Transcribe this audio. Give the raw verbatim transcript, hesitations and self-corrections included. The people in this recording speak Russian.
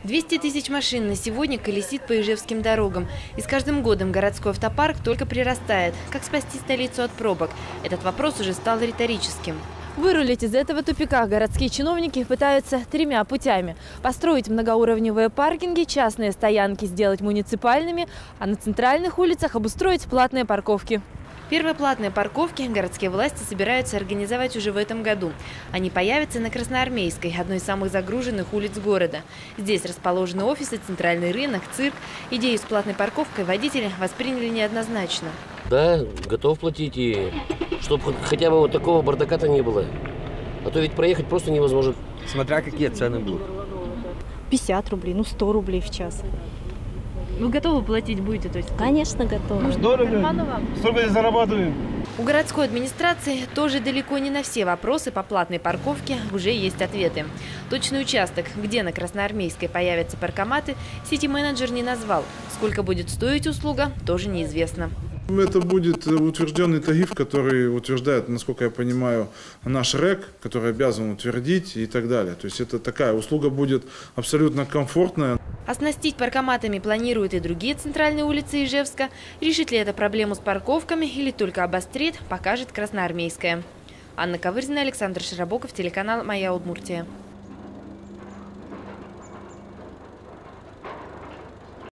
двести тысяч машин на сегодня колесит по ижевским дорогам. И с каждым годом городской автопарк только прирастает. Как спасти столицу от пробок? Этот вопрос уже стал риторическим. Вырулить из этого тупика городские чиновники пытаются тремя путями. Построить многоуровневые паркинги, частные стоянки сделать муниципальными, а на центральных улицах обустроить платные парковки. Первые платные парковки городские власти собираются организовать уже в этом году. Они появятся на Красноармейской, одной из самых загруженных улиц города. Здесь расположены офисы, центральный рынок, цирк. Идею с платной парковкой водители восприняли неоднозначно. Да, готов платить, и чтобы хотя бы вот такого бардака-то не было. А то ведь проехать просто невозможно. Смотря какие цены будут. пятьдесят рублей, ну сто рублей в час. Вы готовы платить будете? То есть? Конечно, готовы. Дорого, столько зарабатываем. У городской администрации тоже далеко не на все вопросы по платной парковке уже есть ответы. Точный участок, где на Красноармейской появятся паркоматы, сити-менеджер не назвал. Сколько будет стоить услуга, тоже неизвестно. Это будет утвержденный тариф, который утверждает, насколько я понимаю, наш РЭК, который обязан утвердить и так далее. То есть это такая услуга будет абсолютно комфортная. Оснастить паркоматами планируют и другие центральные улицы Ижевска. Решит ли это проблему с парковками или только обострит, покажет Красноармейская. Анна Ковырзина, Александр Широбоков, телеканал «Моя Удмуртия».